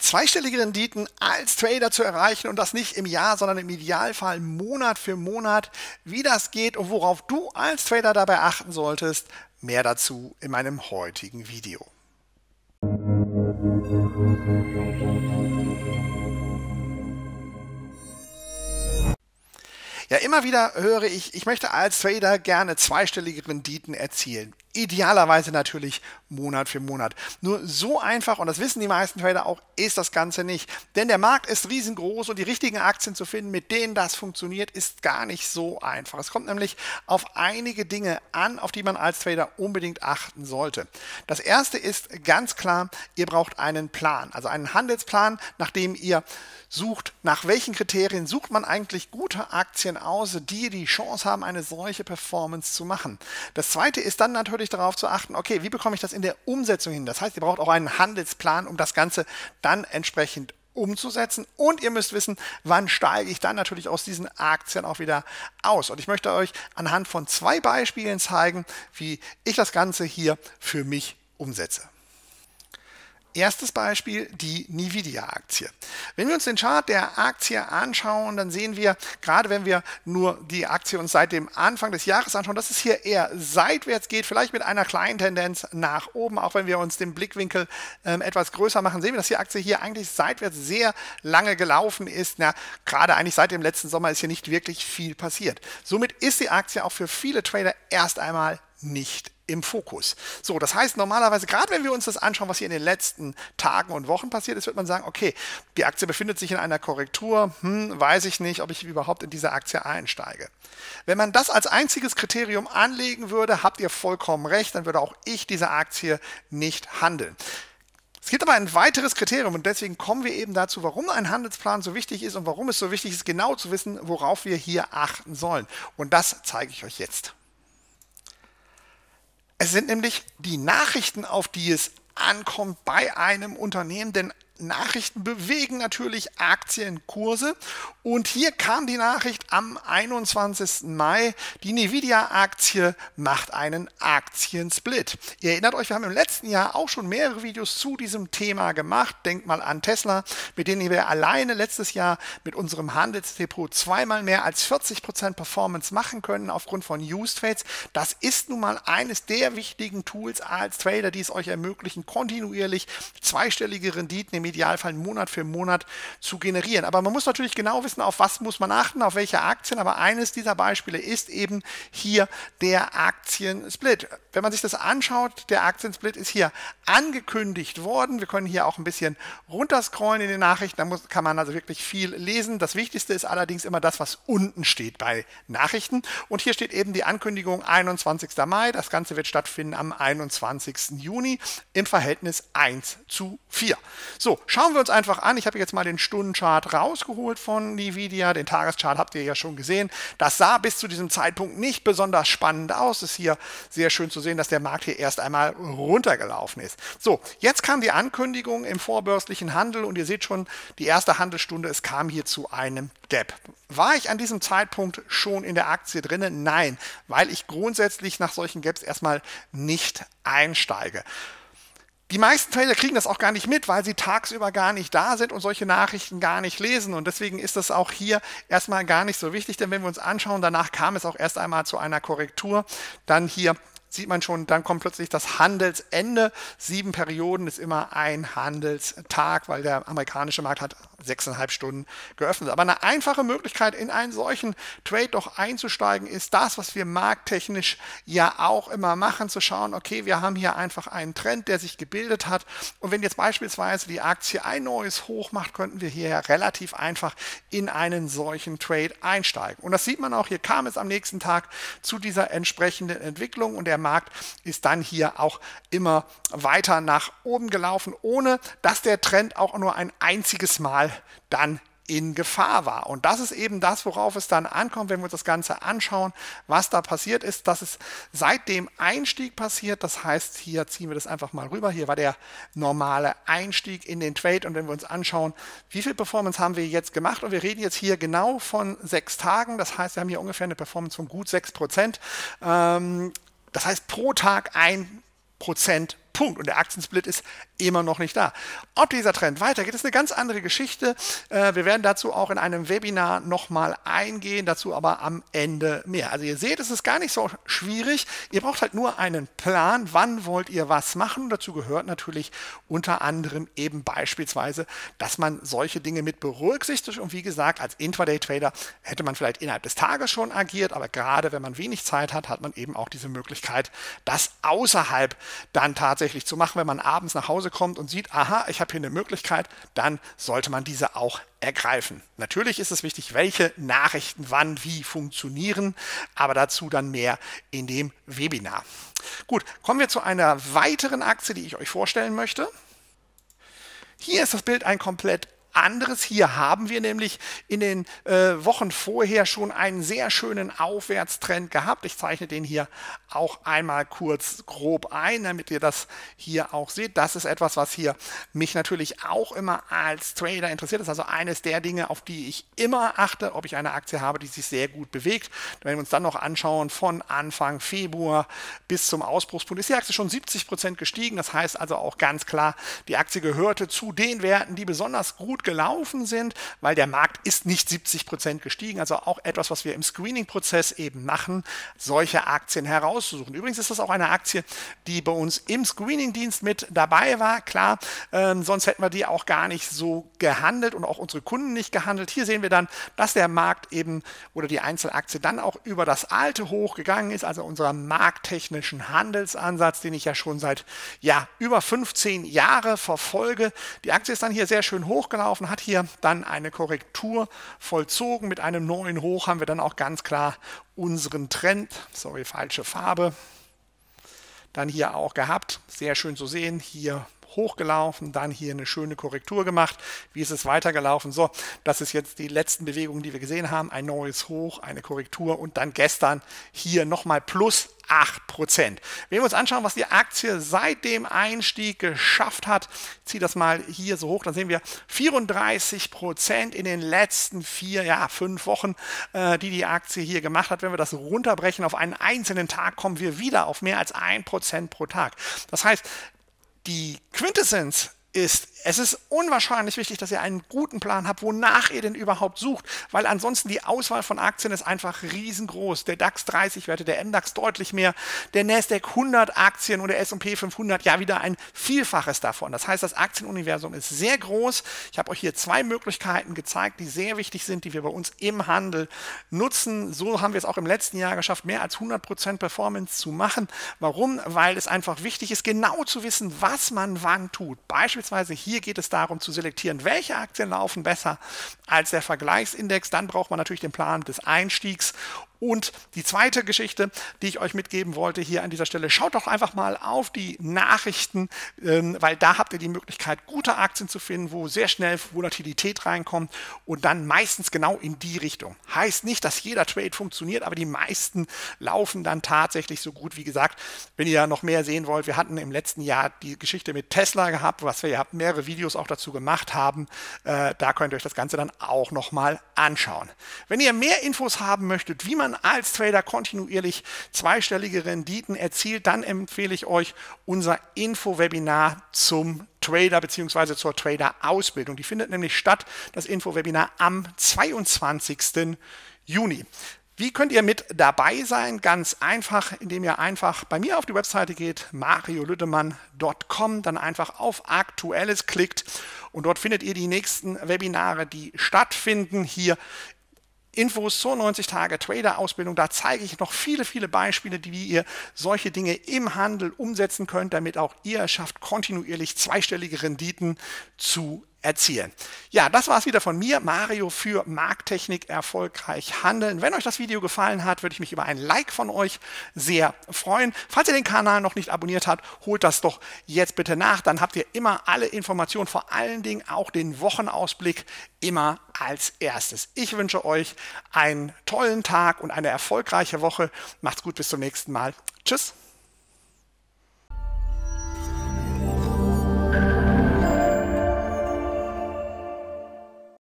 zweistellige Renditen als Trader zu erreichen und das nicht im Jahr, sondern im Idealfall Monat für Monat. Wie das geht und worauf du als Trader dabei achten solltest, mehr dazu in meinem heutigen Video. Ja, immer wieder höre ich möchte als Trader gerne zweistellige Renditen erzielen. Idealerweise natürlich Monat für Monat. Nur so einfach, und das wissen die meisten Trader auch, ist das Ganze nicht. Denn der Markt ist riesengroß und die richtigen Aktien zu finden, mit denen das funktioniert, ist gar nicht so einfach. Es kommt nämlich auf einige Dinge an, auf die man als Trader unbedingt achten sollte. Das erste ist ganz klar, ihr braucht einen Plan, also einen Handelsplan, nach dem ihr sucht, nach welchen Kriterien sucht man eigentlich gute Aktien aus, die die Chance haben, eine solche Performance zu machen. Das zweite ist dann natürlich darauf zu achten, okay, wie bekomme ich das in der Umsetzung hin? Das heißt, ihr braucht auch einen Handelsplan, um das Ganze dann entsprechend umzusetzen, und ihr müsst wissen, wann steige ich dann natürlich aus diesen Aktien auch wieder aus. Und ich möchte euch anhand von 2 Beispielen zeigen, wie ich das Ganze hier für mich umsetze. Erstes Beispiel, die Nvidia-Aktie. Wenn wir uns den Chart der Aktie anschauen, dann sehen wir, gerade wenn wir nur die Aktie uns seit dem Anfang des Jahres anschauen, dass es hier eher seitwärts geht, vielleicht mit einer kleinen Tendenz nach oben. Auch wenn wir uns den Blickwinkel etwas größer machen, sehen wir, dass die Aktie hier eigentlich seitwärts sehr lange gelaufen ist. Na, gerade eigentlich seit dem letzten Sommer ist hier nicht wirklich viel passiert. Somit ist die Aktie auch für viele Trader erst einmal nicht im Fokus. So, das heißt normalerweise, gerade wenn wir uns das anschauen, was hier in den letzten Tagen und Wochen passiert ist, wird man sagen, okay, die Aktie befindet sich in einer Korrektur, weiß ich nicht, ob ich überhaupt in diese Aktie einsteige. Wenn man das als einziges Kriterium anlegen würde, habt ihr vollkommen recht, dann würde auch ich diese Aktie nicht handeln. Es gibt aber ein weiteres Kriterium, und deswegen kommen wir eben dazu, warum ein Handelsplan so wichtig ist und warum es so wichtig ist, genau zu wissen, worauf wir hier achten sollen. Und das zeige ich euch jetzt. Es sind nämlich die Nachrichten, auf die es ankommt bei einem Unternehmen, denn Nachrichten bewegen natürlich Aktienkurse, und hier kam die Nachricht am 21. Mai, die Nvidia-Aktie macht einen Aktiensplit. Ihr erinnert euch, wir haben im letzten Jahr auch schon mehrere Videos zu diesem Thema gemacht. Denkt mal an Tesla, mit denen wir alleine letztes Jahr mit unserem Handelsdepot zweimal mehr als 40% Performance machen können aufgrund von Use Trades. Das ist nun mal eines der wichtigen Tools als Trader, die es euch ermöglichen, kontinuierlich zweistellige Renditen im Idealfall Monat für Monat zu generieren. Aber man muss natürlich genau wissen, auf was muss man achten, auf welche Aktien. Aber eines dieser Beispiele ist eben hier der Aktiensplit. Wenn man sich das anschaut, der Aktiensplit ist hier angekündigt worden. Wir können hier auch ein bisschen runterscrollen in den Nachrichten. Da kann man also wirklich viel lesen. Das Wichtigste ist allerdings immer das, was unten steht bei Nachrichten. Und hier steht eben die Ankündigung 21. Mai. Das Ganze wird stattfinden am 21. Juni im Verhältnis 1:4. So, schauen wir uns einfach an. Ich habe jetzt mal den Stundenchart rausgeholt von Nvidia. Den Tageschart habt ihr ja schon gesehen. Das sah bis zu diesem Zeitpunkt nicht besonders spannend aus. Es ist hier sehr schön zu sehen, dass der Markt hier erst einmal runtergelaufen ist. So, jetzt kam die Ankündigung im vorbörslichen Handel, und ihr seht schon, die erste Handelsstunde, es kam hier zu einem Gap. War ich an diesem Zeitpunkt schon in der Aktie drin? Nein, weil ich grundsätzlich nach solchen Gaps erstmal nicht einsteige. Die meisten Trader kriegen das auch gar nicht mit, weil sie tagsüber gar nicht da sind und solche Nachrichten gar nicht lesen. Und deswegen ist das auch hier erstmal gar nicht so wichtig, denn wenn wir uns anschauen, danach kam es auch erst einmal zu einer Korrektur. Dann hier sieht man schon, dann kommt plötzlich das Handelsende. 7 Perioden ist immer ein Handelstag, weil der amerikanische Markt hat 6,5 Stunden geöffnet. Aber eine einfache Möglichkeit, in einen solchen Trade doch einzusteigen, ist das, was wir markttechnisch ja auch immer machen, zu schauen, okay, wir haben hier einfach einen Trend, der sich gebildet hat, und wenn jetzt beispielsweise die Aktie ein neues Hoch macht, könnten wir hier relativ einfach in einen solchen Trade einsteigen. Und das sieht man auch, hier kam es am nächsten Tag zu dieser entsprechenden Entwicklung, und der Markt ist dann hier auch immer weiter nach oben gelaufen, ohne dass der Trend auch nur ein einziges Mal dann in Gefahr war. Und das ist eben das, worauf es dann ankommt, wenn wir uns das Ganze anschauen, was da passiert ist. Das ist seit dem Einstieg passiert. Das heißt, hier ziehen wir das einfach mal rüber. Hier war der normale Einstieg in den Trade. Und wenn wir uns anschauen, wie viel Performance haben wir jetzt gemacht, und wir reden jetzt hier genau von 6 Tagen. Das heißt, wir haben hier ungefähr eine Performance von gut 6%. Das heißt, pro Tag 1% Punkt. Und der Aktiensplit ist immer noch nicht da. Ob dieser Trend weitergeht, ist eine ganz andere Geschichte. Wir werden dazu auch in einem Webinar nochmal eingehen, dazu aber am Ende mehr. Also ihr seht, es ist gar nicht so schwierig. Ihr braucht halt nur einen Plan, wann wollt ihr was machen. Und dazu gehört natürlich unter anderem eben beispielsweise, dass man solche Dinge mit berücksichtigt. Und wie gesagt, als Intraday-Trader hätte man vielleicht innerhalb des Tages schon agiert, aber gerade wenn man wenig Zeit hat, hat man eben auch diese Möglichkeit, das außerhalb dann tatsächlich zu machen. Wenn man abends nach Hause kommt und sieht, aha, ich habe hier eine Möglichkeit, dann sollte man diese auch ergreifen. Natürlich ist es wichtig, welche Nachrichten wann wie funktionieren, aber dazu dann mehr in dem Webinar. Gut, kommen wir zu einer weiteren Aktie, die ich euch vorstellen möchte. Hier ist das Bild ein komplett anderes. Hier haben wir nämlich in den Wochen vorher schon einen sehr schönen Aufwärtstrend gehabt. Ich zeichne den hier auch einmal kurz grob ein, damit ihr das hier auch seht. Das ist etwas, was hier mich natürlich auch immer als Trader interessiert. Das ist also eines der Dinge, auf die ich immer achte, ob ich eine Aktie habe, die sich sehr gut bewegt. Wenn wir uns dann noch anschauen, von Anfang Februar bis zum Ausbruchspunkt ist die Aktie schon 70% gestiegen. Das heißt also auch ganz klar, die Aktie gehörte zu den Werten, die besonders gut gelaufen sind, weil der Markt ist nicht 70% gestiegen. Also auch etwas, was wir im Screening-Prozess eben machen, solche Aktien herauszusuchen. Übrigens ist das auch eine Aktie, die bei uns im Screening-Dienst mit dabei war. Klar, sonst hätten wir die auch gar nicht so gehandelt und auch unsere Kunden nicht gehandelt. Hier sehen wir dann, dass der Markt eben oder die Einzelaktie dann auch über das alte Hoch gegangen ist, also unser markttechnischen Handelsansatz, den ich ja schon seit über 15 Jahren verfolge. Die Aktie ist dann hier sehr schön hochgelaufen, hat hier dann eine Korrektur vollzogen. Mit einem neuen Hoch haben wir dann auch ganz klar unseren Trend, sorry, falsche Farbe, dann hier auch gehabt. Sehr schön zu sehen, hier hochgelaufen, dann hier eine schöne Korrektur gemacht. Wie ist es weitergelaufen? So, das ist jetzt die letzten Bewegungen, die wir gesehen haben. Ein neues Hoch, eine Korrektur und dann gestern hier nochmal plus 8%. Wenn wir uns anschauen, was die Aktie seit dem Einstieg geschafft hat, ich ziehe das mal hier so hoch, dann sehen wir 34% in den letzten 5 Wochen, die Aktie hier gemacht hat. Wenn wir das runterbrechen auf einen einzelnen Tag, kommen wir wieder auf mehr als 1% pro Tag. Das heißt, die Quintessenz ist, es ist unwahrscheinlich wichtig, dass ihr einen guten Plan habt, wonach ihr denn überhaupt sucht, weil ansonsten die Auswahl von Aktien ist einfach riesengroß. Der DAX 30 Werte, der MDAX deutlich mehr, der Nasdaq 100 Aktien und der S&P 500 wieder ein Vielfaches davon. Das heißt, das Aktienuniversum ist sehr groß. Ich habe euch hier 2 Möglichkeiten gezeigt, die sehr wichtig sind, die wir bei uns im Handel nutzen. So haben wir es auch im letzten Jahr geschafft, mehr als 100% Performance zu machen. Warum? Weil es einfach wichtig ist, genau zu wissen, was man wann tut. Beispielsweise hier geht es darum zu selektieren, welche Aktien laufen besser als der Vergleichsindex. Dann braucht man natürlich den Plan des Einstiegs. Und die zweite Geschichte, die ich euch mitgeben wollte hier an dieser Stelle, schaut doch einfach mal auf die Nachrichten, weil da habt ihr die Möglichkeit, gute Aktien zu finden, wo sehr schnell Volatilität reinkommt und dann meistens genau in die Richtung. Heißt nicht, dass jeder Trade funktioniert, aber die meisten laufen dann tatsächlich so gut. Wie gesagt, wenn ihr noch mehr sehen wollt, wir hatten im letzten Jahr die Geschichte mit Tesla gehabt, was wir ja mehrere Videos auch dazu gemacht haben. Da könnt ihr euch das Ganze dann auch nochmal anschauen. Wenn ihr mehr Infos haben möchtet, wie man als Trader kontinuierlich zweistellige Renditen erzielt, dann empfehle ich euch unser Info-Webinar zum Trader bzw. zur Trader-Ausbildung. Die findet nämlich statt, das Info-Webinar am 22. Juni. Wie könnt ihr mit dabei sein? Ganz einfach, indem ihr einfach bei mir auf die Webseite geht, mariolüdemann.com, dann einfach auf Aktuelles klickt und dort findet ihr die nächsten Webinare, die stattfinden. Hier Infos zur 90-Tage-Trader-Ausbildung. Da zeige ich noch viele, viele Beispiele, wie ihr solche Dinge im Handel umsetzen könnt, damit auch ihr es schafft, kontinuierlich zweistellige Renditen zu erzielen. Ja, das war es wieder von mir, Mario, für Markttechnik erfolgreich handeln. Wenn euch das Video gefallen hat, würde ich mich über ein Like von euch sehr freuen. Falls ihr den Kanal noch nicht abonniert habt, holt das doch jetzt bitte nach. Dann habt ihr immer alle Informationen, vor allen Dingen auch den Wochenausblick immer als erstes. Ich wünsche euch einen tollen Tag und eine erfolgreiche Woche. Macht's gut, bis zum nächsten Mal. Tschüss.